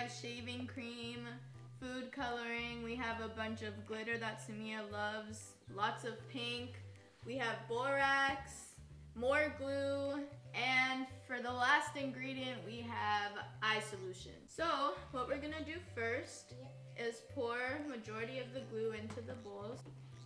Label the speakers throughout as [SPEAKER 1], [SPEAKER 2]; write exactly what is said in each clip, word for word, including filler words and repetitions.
[SPEAKER 1] have shaving cream, food coloring. We have a bunch of glitter that Samia loves. Lots of pink. We have borax, more glue, and for the last ingredient, we have eye solution. So what we're gonna do first is pour majority of the glue into the bowls.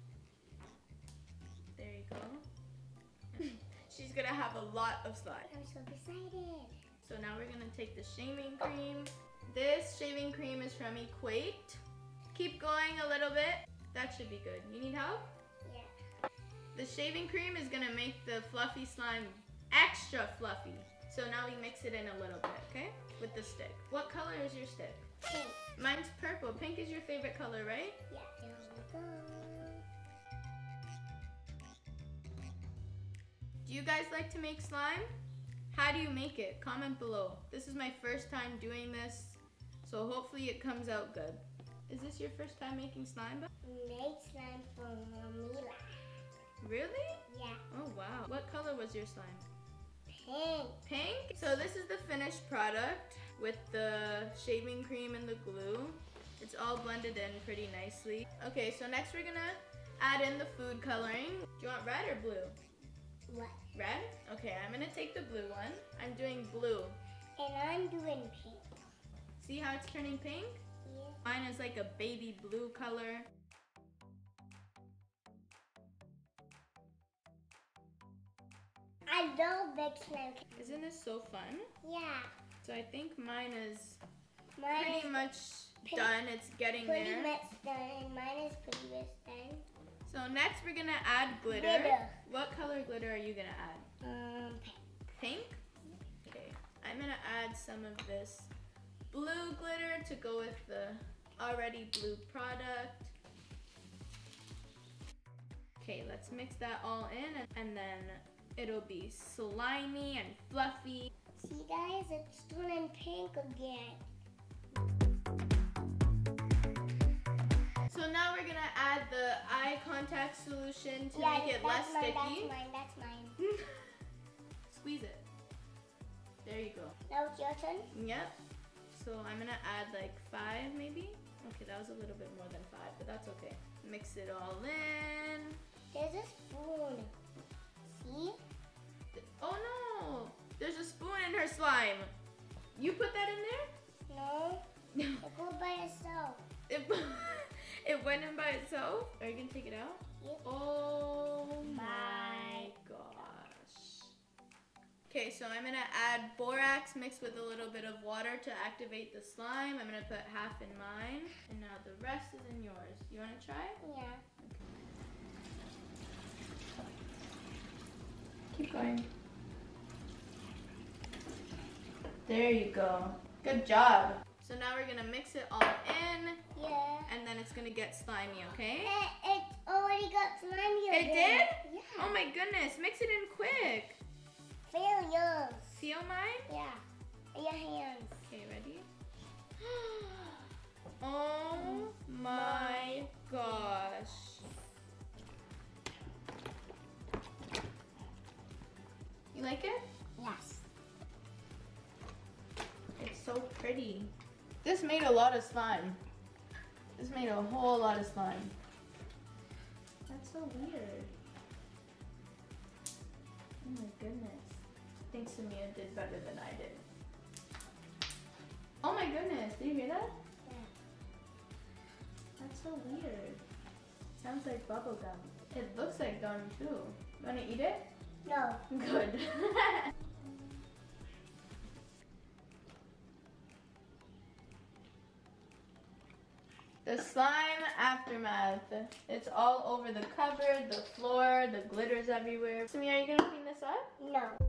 [SPEAKER 1] There you go. She's gonna have a lot of slime.
[SPEAKER 2] I'm so excited.
[SPEAKER 1] So now we're gonna take the shaving cream. This shaving cream is from Equate. Keep going a little bit. That should be good. You need help?
[SPEAKER 2] Yeah.
[SPEAKER 1] The shaving cream is gonna make the fluffy slime extra fluffy. So now we mix it in a little bit, okay? With the stick. What color is your stick?
[SPEAKER 2] Pink.
[SPEAKER 1] Mine's purple. Pink is your favorite color, right?
[SPEAKER 2] Yeah. There we go.
[SPEAKER 1] Do you guys like to make slime? How do you make it? Comment below. This is my first time doing this, so hopefully it comes out good. Is this your first time making slime?
[SPEAKER 2] Made slime from Mila.
[SPEAKER 1] Really?
[SPEAKER 2] Yeah.
[SPEAKER 1] Oh wow. What color was your slime?
[SPEAKER 2] Pink.
[SPEAKER 1] Pink? So this is the finished product with the shaving cream and the glue. It's all blended in pretty nicely. Okay, so next we're gonna add in the food coloring. Do you want red or blue?
[SPEAKER 2] What?
[SPEAKER 1] Red? Okay, I'm gonna take the blue one. I'm doing blue.
[SPEAKER 2] And I'm doing pink.
[SPEAKER 1] See how it's turning pink?
[SPEAKER 2] Yeah.
[SPEAKER 1] Mine is like a baby blue color.
[SPEAKER 2] I love big slime.
[SPEAKER 1] Isn't this so fun?
[SPEAKER 2] Yeah.
[SPEAKER 1] So I think mine is
[SPEAKER 2] Mine
[SPEAKER 1] pretty
[SPEAKER 2] is
[SPEAKER 1] much
[SPEAKER 2] pink.
[SPEAKER 1] done. It's getting
[SPEAKER 2] pretty
[SPEAKER 1] there.
[SPEAKER 2] much done, and mine is pretty much done.
[SPEAKER 1] So next we're gonna add glitter.
[SPEAKER 2] Glitter.
[SPEAKER 1] What color glitter are you gonna add?
[SPEAKER 2] Um, pink.
[SPEAKER 1] Pink? Okay, I'm gonna add some of this blue glitter to go with the already blue product. Okay, let's mix that all in and then it'll be slimy and fluffy.
[SPEAKER 2] See guys, it's turning pink again.
[SPEAKER 1] So now we're gonna add the eye contact solution to
[SPEAKER 2] yeah,
[SPEAKER 1] make it
[SPEAKER 2] that's
[SPEAKER 1] less
[SPEAKER 2] mine,
[SPEAKER 1] sticky.
[SPEAKER 2] That's mine, that's mine.
[SPEAKER 1] Squeeze it. There you go.
[SPEAKER 2] Now it's your turn?
[SPEAKER 1] Yep. So I'm gonna add like five maybe. Okay, that was a little bit more than five, but that's okay. Mix it all in.
[SPEAKER 2] There's a spoon. See?
[SPEAKER 1] Oh no! There's a spoon in her slime. You put that in there?
[SPEAKER 2] No. It goes by itself.
[SPEAKER 1] It, it went in by itself? Are you gonna take it out?
[SPEAKER 2] Yep.
[SPEAKER 1] Oh my gosh. Okay, so I'm gonna add borax mixed with a little bit of water to activate the slime. I'm gonna put half in mine, and now the rest is in yours. You wanna try?
[SPEAKER 2] Yeah.
[SPEAKER 1] Okay. Keep going. There you go. Good job. So now we're gonna mix it all in,
[SPEAKER 2] Yeah.
[SPEAKER 1] and then it's gonna get slimy, okay?
[SPEAKER 2] It, it already got slimy
[SPEAKER 1] It
[SPEAKER 2] again.
[SPEAKER 1] did?
[SPEAKER 2] Yeah.
[SPEAKER 1] Oh my goodness, mix it in quick.
[SPEAKER 2] Feel yours.
[SPEAKER 1] Feel mine?
[SPEAKER 2] Yeah. Your hands.
[SPEAKER 1] Okay, ready? Oh my gosh. You like it?
[SPEAKER 2] Yes.
[SPEAKER 1] It's so pretty. This made a lot of slime. This made a whole lot of slime. That's so weird. Oh my goodness. I think Samia did better than I did. Oh my goodness, do you hear that?
[SPEAKER 2] Yeah.
[SPEAKER 1] That's so weird. Sounds like bubble gum. It looks like gum too. You wanna eat it?
[SPEAKER 2] No.
[SPEAKER 1] Good. The slime aftermath. It's all over the cupboard, the floor, the glitter's everywhere. Samia, are you gonna clean this up?
[SPEAKER 2] No.